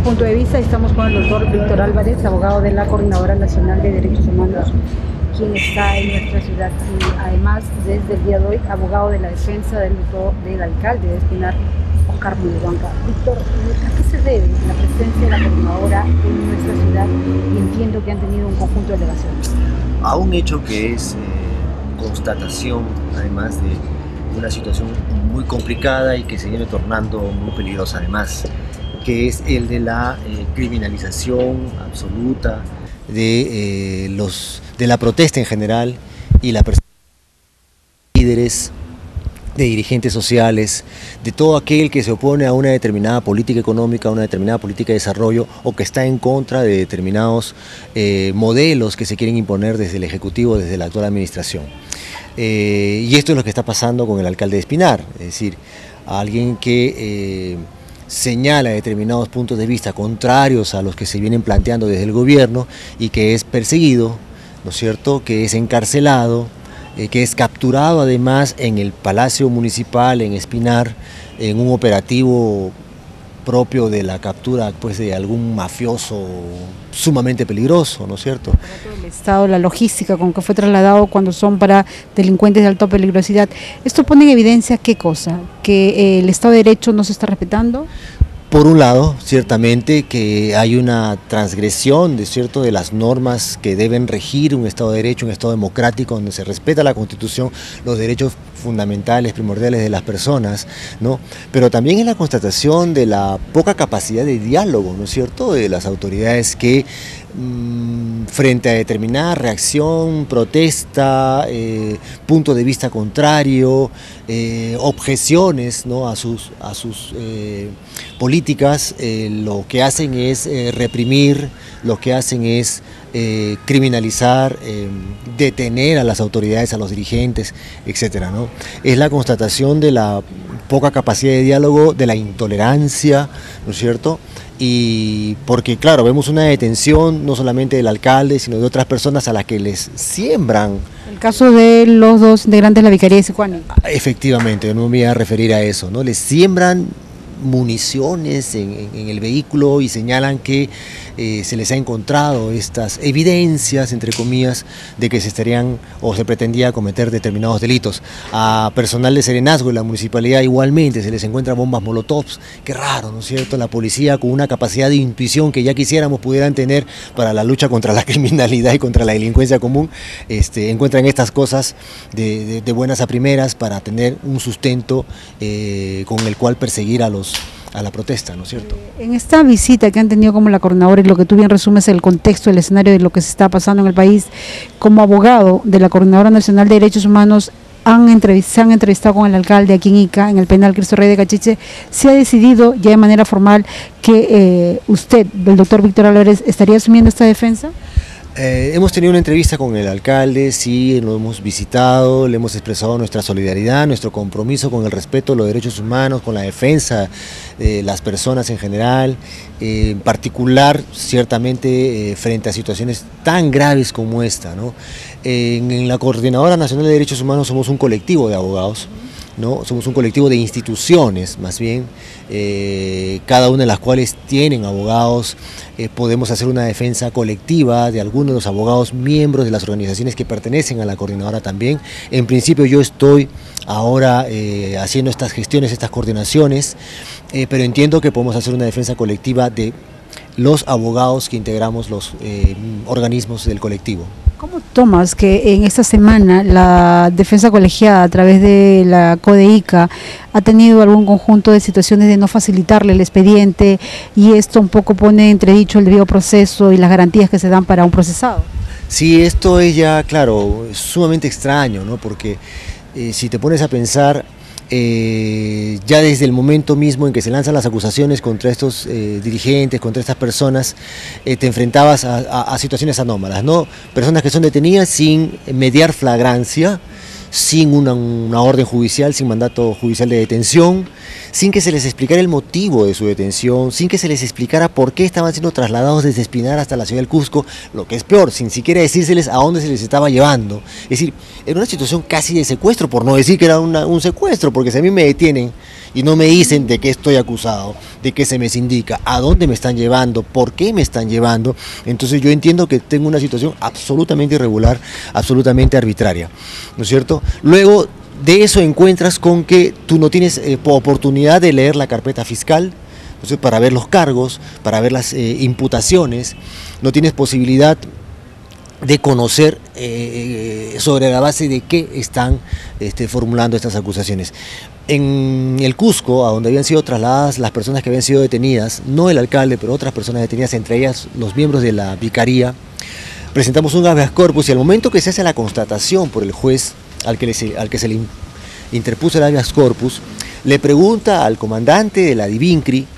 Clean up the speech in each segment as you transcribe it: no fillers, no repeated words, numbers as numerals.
punto de vista. Estamos con el doctor Víctor Álvarez, abogado de la Coordinadora Nacional de Derechos Humanos, quien está en nuestra ciudad, y además desde el día de hoy abogado de la defensa del alcalde de Espinar, Oscar Muyohuanca. Víctor, ¿a qué se debe la presencia de la Coordinadora en nuestra ciudad? Y entiendo que han tenido un conjunto de alegaciones. A un hecho que es constatación, además, de una situación muy complicada y que se viene tornando muy peligrosa además, que es el de la criminalización absoluta de la protesta en general y la persecución de líderes, de dirigentes sociales, de todo aquel que se opone a una determinada política económica, a una determinada política de desarrollo, o que está en contra de determinados modelos que se quieren imponer desde el Ejecutivo, desde la actual administración. Y esto es lo que está pasando con el alcalde de Espinar, es decir, alguien que señala determinados puntos de vista contrarios a los que se vienen planteando desde el gobierno y que es perseguido, ¿no es cierto?, que es encarcelado, que es capturado además en el Palacio Municipal en Espinar, en un operativo propio de la captura, pues, de algún mafioso sumamente peligroso, ¿no es cierto? El Estado, la logística con que fue trasladado cuando son para delincuentes de alta peligrosidad. ¿Esto pone en evidencia qué cosa? ¿Que el Estado de Derecho no se está respetando? Por un lado, ciertamente que hay una transgresión de las normas que deben regir un Estado de Derecho, un Estado democrático donde se respeta la Constitución, los derechos fundamentales, primordiales de las personas, ¿no? Pero también es la constatación de la poca capacidad de diálogo, ¿no es cierto?, de las autoridades que frente a determinada reacción, protesta, punto de vista contrario, objeciones, ¿no?, a sus políticas, lo que hacen es reprimir, lo que hacen es criminalizar, detener a las autoridades, a los dirigentes, etcétera, ¿no? Es la constatación de la poca capacidad de diálogo, de la intolerancia, ¿no es cierto? Y porque, claro, vemos una detención no solamente del alcalde, sino de otras personas a las que les siembran. El caso de los dos integrantes de la Vicaría de Sicuani. Efectivamente, no me voy a referir a eso, ¿no? Les siembran municiones en el vehículo y señalan que se les ha encontrado estas evidencias, entre comillas, de que se estarían o se pretendía cometer determinados delitos. A personal de serenazgo de la municipalidad igualmente se les encuentra bombas molotovs. Qué raro, ¿no es cierto? La policía, con una capacidad de intuición que ya quisiéramos pudieran tener para la lucha contra la criminalidad y contra la delincuencia común, encuentran estas cosas de buenas a primeras para tener un sustento con el cual perseguir a la protesta, ¿no es cierto? En esta visita que han tenido como la coordinadora, y lo que tú bien resumes el contexto, el escenario de lo que se está pasando en el país, como abogado de la Coordinadora Nacional de Derechos Humanos, se han entrevistado con el alcalde aquí en Ica, en el penal Cristo Rey de Cachiche. Se ha decidido ya de manera formal que usted, el doctor Víctor Álvarez, estaría asumiendo esta defensa. Hemos tenido una entrevista con el alcalde, sí, lo hemos visitado, le hemos expresado nuestra solidaridad, nuestro compromiso con el respeto de los derechos humanos, con la defensa de las personas en general, en particular, ciertamente, frente a situaciones tan graves como esta, ¿no? En la Coordinadora Nacional de Derechos Humanos somos un colectivo de abogados, ¿no? Somos un colectivo de instituciones, más bien, cada una de las cuales tienen abogados. Podemos hacer una defensa colectiva de algunos de los abogados miembros de las organizaciones que pertenecen a la coordinadora también. En principio yo estoy ahora haciendo estas gestiones, estas coordinaciones, pero entiendo que podemos hacer una defensa colectiva de los abogados que integramos los organismos del colectivo. ¿Cómo tomas que en esta semana la defensa colegiada a través de la CODEICA ha tenido algún conjunto de situaciones de no facilitarle el expediente, y esto un poco pone en entredicho el debido proceso y las garantías que se dan para un procesado? Sí, esto es ya, claro, sumamente extraño, ¿no? Porque si te pones a pensar, ya desde el momento mismo en que se lanzan las acusaciones contra estos dirigentes, contra estas personas, te enfrentabas a situaciones anómalas, ¿no? Personas que son detenidas sin mediar flagrancia, sin una orden judicial, sin mandato judicial de detención, sin que se les explicara el motivo de su detención, sin que se les explicara por qué estaban siendo trasladados desde Espinar hasta la ciudad del Cusco, lo que es peor, sin siquiera decírseles a dónde se les estaba llevando. Es decir, era una situación casi de secuestro, por no decir que era un secuestro, porque si a mí me detienen y no me dicen de qué estoy acusado, de qué se me indica, a dónde me están llevando, por qué me están llevando, entonces yo entiendo que tengo una situación absolutamente irregular, absolutamente arbitraria, ¿no es cierto? Luego de eso encuentras con que tú no tienes oportunidad de leer la carpeta fiscal, entonces para ver los cargos, para ver las imputaciones, no tienes posibilidad de conocer sobre la base de qué están formulando estas acusaciones. En el Cusco, a donde habían sido trasladadas las personas que habían sido detenidas, no el alcalde, pero otras personas detenidas, entre ellas los miembros de la vicaría, presentamos un habeas corpus y al momento que se hace la constatación por el juez al que se le interpuso el habeas corpus, le pregunta al comandante de la Divincri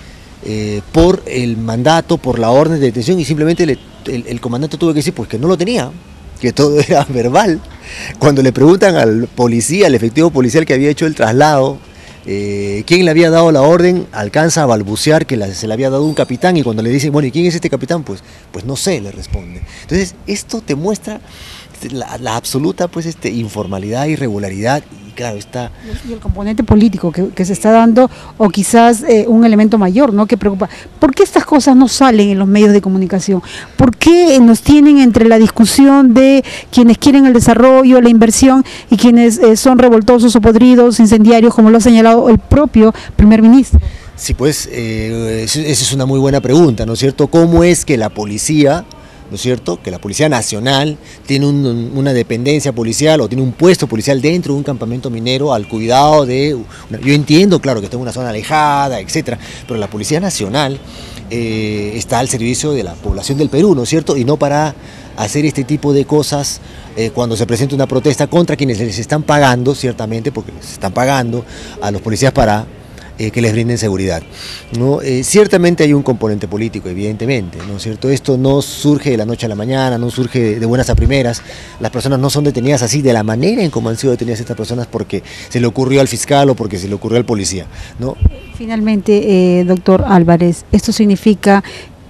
por el mandato, por la orden de detención y simplemente el comandante tuvo que decir pues que no lo tenía, que todo era verbal. Cuando le preguntan al policía, al efectivo policial que había hecho el traslado, quién le había dado la orden, alcanza a balbucear que se le había dado un capitán y cuando le dicen, bueno, ¿y quién es este capitán? Pues no sé, le responde. Entonces, esto te muestra la absoluta pues, informalidad, irregularidad y claro, está... Y el componente político que se está dando, o quizás un elemento mayor, ¿no?, que preocupa. ¿Por qué estas cosas no salen en los medios de comunicación? ¿Por qué nos tienen entre la discusión de quienes quieren el desarrollo, la inversión y quienes son revoltosos o podridos, incendiarios, como lo ha señalado el propio primer ministro? Sí, pues esa es una muy buena pregunta, ¿no es cierto? ¿Cómo es que la policía, ¿no es cierto?, que la Policía Nacional tiene una dependencia policial o tiene un puesto policial dentro de un campamento minero al cuidado de... Yo entiendo, claro, que está en una zona alejada, etcétera, pero la Policía Nacional está al servicio de la población del Perú, ¿no es cierto?, y no para hacer este tipo de cosas cuando se presenta una protesta contra quienes les están pagando, ciertamente, porque les están pagando a los policías para... que les brinden seguridad, ¿no? Ciertamente hay un componente político, evidentemente, ¿no es cierto? Esto no surge de la noche a la mañana, no surge de buenas a primeras, las personas no son detenidas así de la manera en cómo han sido detenidas estas personas porque se le ocurrió al fiscal o porque se le ocurrió al policía, ¿no? Finalmente, doctor Álvarez, ¿esto significa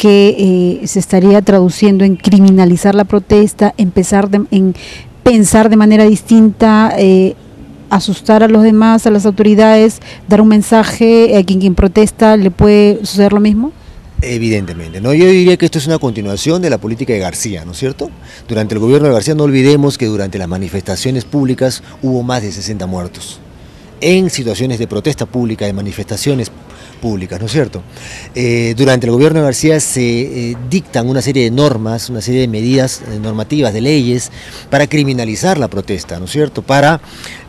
que se estaría traduciendo en criminalizar la protesta, en pensar de manera distinta, asustar a los demás, a las autoridades, dar un mensaje a quien protesta? ¿Le puede suceder lo mismo? Evidentemente, ¿no? Yo diría que esto es una continuación de la política de García, ¿no es cierto? Durante el gobierno de García, no olvidemos que durante las manifestaciones públicas hubo más de 60 muertos en situaciones de protesta pública, de manifestaciones públicas, ¿no es cierto? Durante el gobierno de García se dictan una serie de normas, una serie de medidas normativas, de leyes, para criminalizar la protesta, ¿no es cierto? Para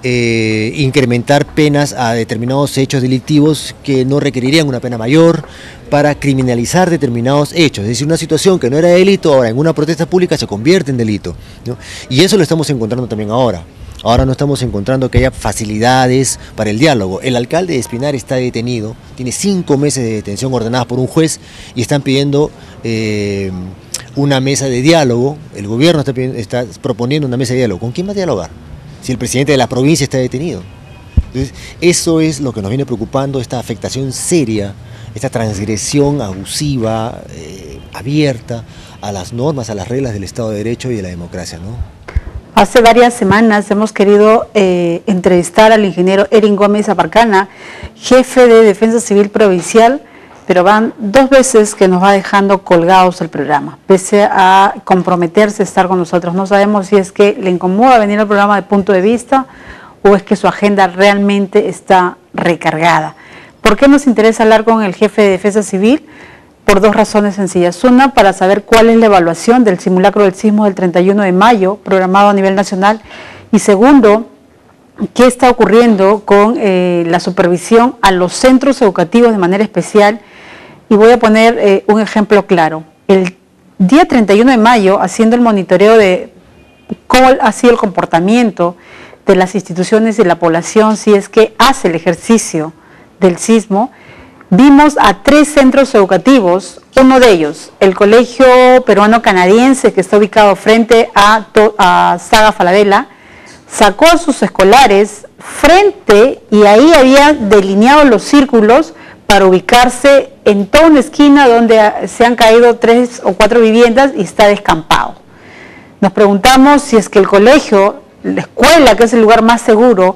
incrementar penas a determinados hechos delictivos que no requerirían una pena mayor, para criminalizar determinados hechos, es decir, una situación que no era delito, ahora en una protesta pública se convierte en delito, ¿no? Y eso lo estamos encontrando también ahora. Ahora no estamos encontrando que haya facilidades para el diálogo. El alcalde de Espinar está detenido, tiene 5 meses de detención ordenadas por un juez y están pidiendo una mesa de diálogo. El gobierno está proponiendo una mesa de diálogo. ¿Con quién va a dialogar? Si el presidente de la provincia está detenido. Entonces, eso es lo que nos viene preocupando, esta afectación seria, esta transgresión abusiva, abierta a las normas, a las reglas del Estado de Derecho y de la democracia, ¿no? Hace varias semanas hemos querido entrevistar al ingeniero Erin Gómez Aparcana, jefe de Defensa Civil Provincial, pero van 2 veces que nos va dejando colgados el programa, pese a comprometerse a estar con nosotros. No sabemos si es que le incomoda venir al programa de Punto de Vista o es que su agenda realmente está recargada. ¿Por qué nos interesa hablar con el jefe de Defensa Civil? Por 2 razones sencillas. Una, para saber cuál es la evaluación del simulacro del sismo del 31 de mayo, programado a nivel nacional. Y segundo, qué está ocurriendo con la supervisión a los centros educativos de manera especial. Y voy a poner un ejemplo claro. El día 31 de mayo, haciendo el monitoreo de cómo ha sido el comportamiento de las instituciones y la población, si es que hace el ejercicio del sismo, vimos a 3 centros educativos, uno de ellos, el Colegio Peruano Canadiense, que está ubicado frente a Saga Falabella, sacó a sus escolares frente y ahí había delineado los círculos para ubicarse en toda una esquina donde se han caído 3 o 4 viviendas y está descampado. Nos preguntamos si es que el colegio, la escuela, que es el lugar más seguro,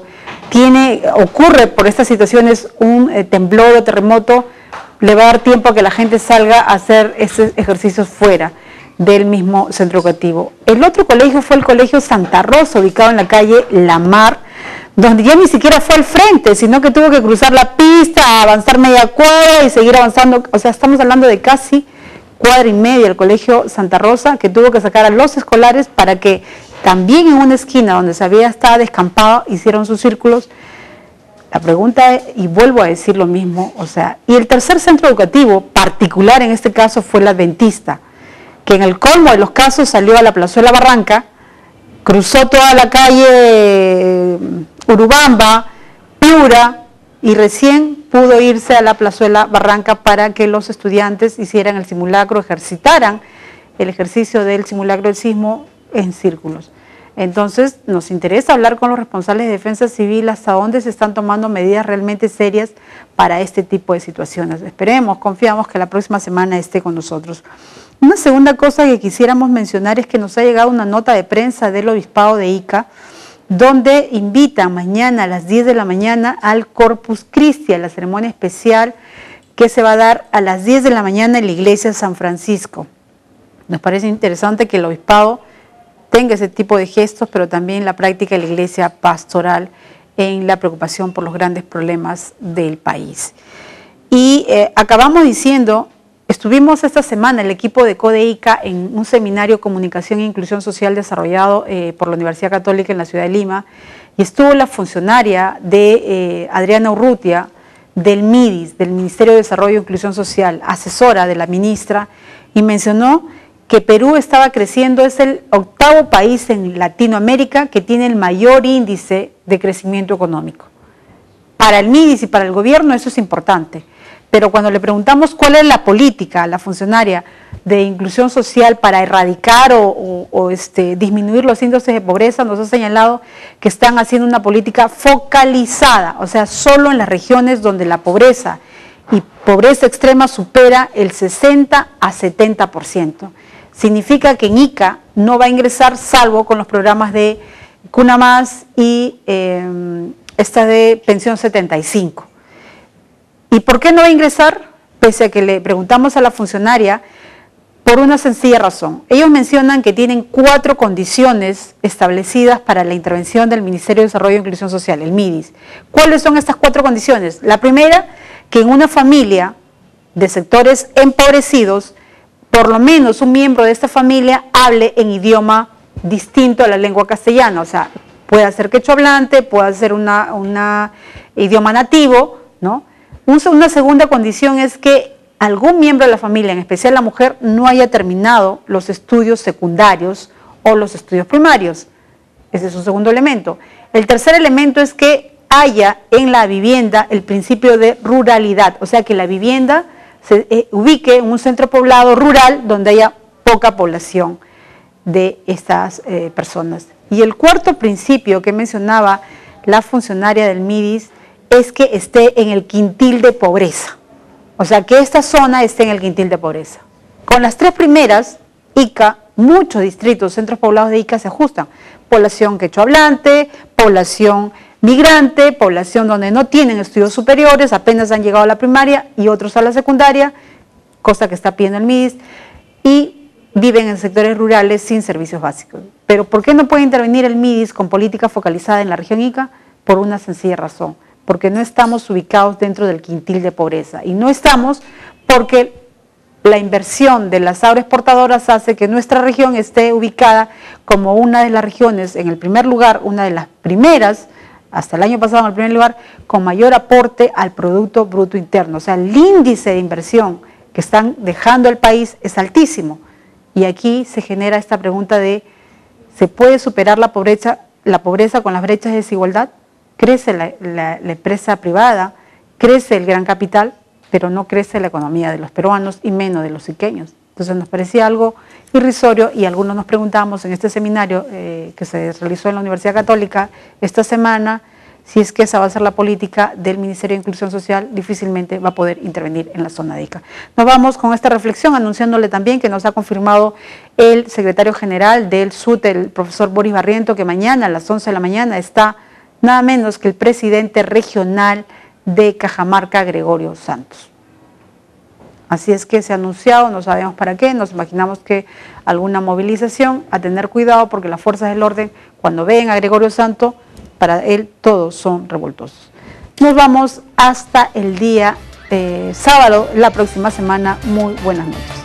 ocurre por estas situaciones un temblor o terremoto, le va a dar tiempo a que la gente salga a hacer esos ejercicios fuera del mismo centro educativo. El otro colegio fue el colegio Santa Rosa, ubicado en la calle La Mar, donde ya ni siquiera fue al frente, sino que tuvo que cruzar la pista, avanzar media cuadra y seguir avanzando. O sea, estamos hablando de casi cuadra y media el colegio Santa Rosa, que tuvo que sacar a los escolares para que también en una esquina donde se había estado descampado hicieron sus círculos. La pregunta es, y vuelvo a decir lo mismo, o sea, y el tercer centro educativo particular en este caso fue el Adventista, que en el colmo de los casos salió a la Plazuela Barranca, cruzó toda la calle Urubamba, Piura, y recién pudo irse a la Plazuela Barranca para que los estudiantes hicieran el simulacro, ejercitaran el ejercicio del simulacro del sismo en círculos. Entonces, nos interesa hablar con los responsables de defensa civil hasta dónde se están tomando medidas realmente serias para este tipo de situaciones. Esperemos, confiamos que la próxima semana esté con nosotros. Una segunda cosa que quisiéramos mencionar es que nos ha llegado una nota de prensa del Obispado de Ica, donde invitan mañana a las 10 de la mañana al Corpus Christi, a la ceremonia especial que se va a dar a las 10 de la mañana en la iglesia de San Francisco. Nos parece interesante que el Obispado tenga ese tipo de gestos, pero también la práctica de la iglesia pastoral en la preocupación por los grandes problemas del país. Y acabamos diciendo, estuvimos esta semana el equipo de CODEICA en un seminario Comunicación e Inclusión Social desarrollado por la Universidad Católica en la ciudad de Lima, y estuvo la funcionaria de Adriana Urrutia del MIDIS, del Ministerio de Desarrollo e Inclusión Social, asesora de la ministra, y mencionó que Perú estaba creciendo, es el 8º país en Latinoamérica que tiene el mayor índice de crecimiento económico. Para el MIDIS y para el gobierno eso es importante, pero cuando le preguntamos cuál es la política a la funcionaria de inclusión social para erradicar o disminuir los índices de pobreza, nos ha señalado que están haciendo una política focalizada, o sea, solo en las regiones donde la pobreza y pobreza extrema supera el 60 a 70%. Significa que en Ica no va a ingresar salvo con los programas de Cuna Más y esta de Pensión 75. ¿Y por qué no va a ingresar? Pese a que le preguntamos a la funcionaria, por una sencilla razón. Ellos mencionan que tienen 4 condiciones establecidas para la intervención del Ministerio de Desarrollo e Inclusión Social, el MIDIS. ¿Cuáles son estas 4 condiciones? La primera, que en una familia de sectores empobrecidos, por lo menos un miembro de esta familia hable en idioma distinto a la lengua castellana, o sea, puede ser quechua hablante, puede ser un idioma nativo, ¿no? Una segunda condición es que algún miembro de la familia, en especial la mujer, no haya terminado los estudios secundarios o los estudios primarios. Ese es un segundo elemento. El tercer elemento es que haya en la vivienda el principio de ruralidad, o sea, que la vivienda se ubique en un centro poblado rural donde haya poca población de estas personas. Y el cuarto principio que mencionaba la funcionaria del MIDIS es que esté en el quintil de pobreza, o sea, que esta zona esté en el quintil de pobreza. Con las 3 primeras, Ica, muchos distritos, centros poblados de Ica se ajustan. Población quechua hablante, población migrante, población donde no tienen estudios superiores, apenas han llegado a la primaria y otros a la secundaria, cosa que está pidiendo el MIDIS, y viven en sectores rurales sin servicios básicos. Pero ¿por qué no puede intervenir el MIDIS con política focalizada en la región Ica? Por una sencilla razón, porque no estamos ubicados dentro del quintil de pobreza, y no estamos porque la inversión de las agroexportadoras hace que nuestra región esté ubicada como una de las regiones, en el primer lugar, una de las primeras, hasta el año pasado en el primer lugar, con mayor aporte al Producto Bruto Interno. O sea, el índice de inversión que están dejando al país es altísimo. Y aquí se genera esta pregunta de, ¿se puede superar la pobreza con las brechas de desigualdad? Crece la empresa privada, crece el gran capital, pero no crece la economía de los peruanos y menos de los iqueños. Entonces nos parecía algo irrisorio y algunos nos preguntábamos en este seminario que se realizó en la Universidad Católica esta semana, si es que esa va a ser la política del Ministerio de Inclusión Social, difícilmente va a poder intervenir en la zona de Ica. Nos vamos con esta reflexión anunciándole también que nos ha confirmado el secretario general del SUT, el profesor Boris Barriento, que mañana a las 11 de la mañana está nada menos que el presidente regional de Cajamarca, Gregorio Santos. Así es que se ha anunciado, no sabemos para qué, nos imaginamos que alguna movilización, a tener cuidado porque las fuerzas del orden, cuando ven a Gregorio Santos, para él todos son revoltosos. Nos vamos hasta el día sábado, la próxima semana. Muy buenas noches.